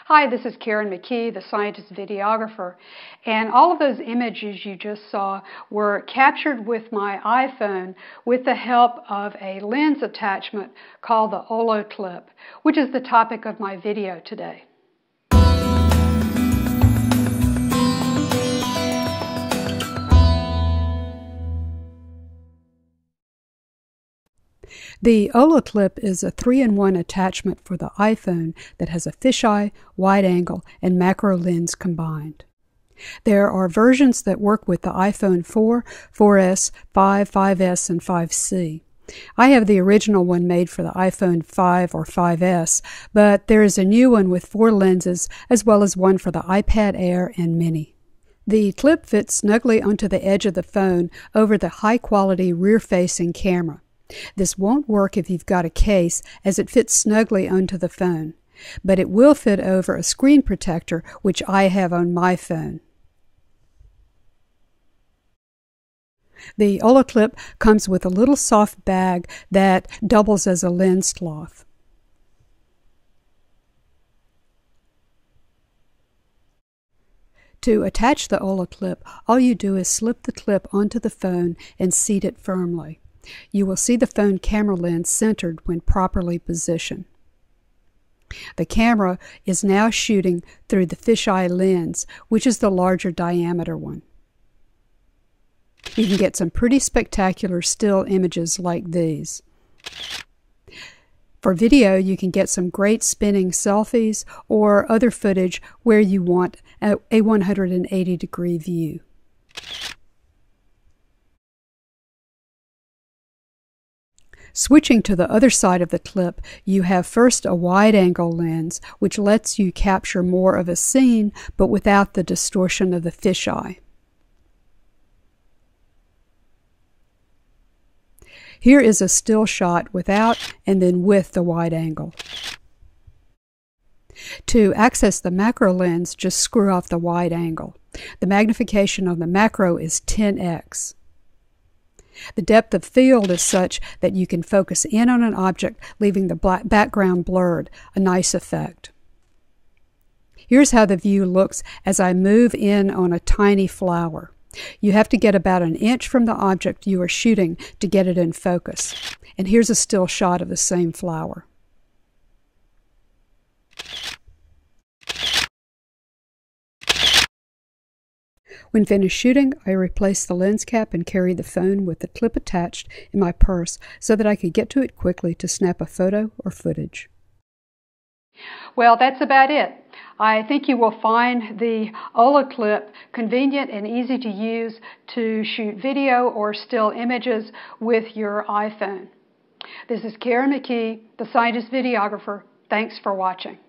Hi, this is Karen McKee, the scientist videographer, and all of those images you just saw were captured with my iPhone with the help of a lens attachment called the Olloclip, which is the topic of my video today. The Ōlloclip is a 3-in-1 attachment for the iPhone that has a fisheye, wide angle, and macro lens combined. There are versions that work with the iPhone 4, 4S, 5, 5S, and 5C. I have the original one made for the iPhone 5 or 5S, but there is a new one with 4 lenses as well as one for the iPad Air and Mini. The clip fits snugly onto the edge of the phone over the high-quality rear-facing camera. This won't work if you've got a case, as it fits snugly onto the phone, but it will fit over a screen protector, which I have on my phone. The Ōlloclip comes with a little soft bag that doubles as a lens cloth. To attach the Ōlloclip, all you do is slip the clip onto the phone and seat it firmly. You will see the phone camera lens centered when properly positioned. The camera is now shooting through the fisheye lens, which is the larger diameter one. You can get some pretty spectacular still images like these. For video, you can get some great spinning selfies or other footage where you want a 180-degree view. Switching to the other side of the clip, you have first a wide-angle lens, which lets you capture more of a scene, but without the distortion of the fisheye. Here is a still shot without and then with the wide angle. To access the macro lens, just screw off the wide angle. The magnification on the macro is 10x. The depth of field is such that you can focus in on an object, leaving the background blurred, a nice effect. Here's how the view looks as I move in on a tiny flower. You have to get about an inch from the object you are shooting to get it in focus. And here's a still shot of the same flower. When finished shooting, I replaced the lens cap and carried the phone with the clip attached in my purse so that I could get to it quickly to snap a photo or footage. Well, that's about it. I think you will find the Olloclip convenient and easy to use to shoot video or still images with your iPhone. This is Karen McKee, the scientist videographer. Thanks for watching.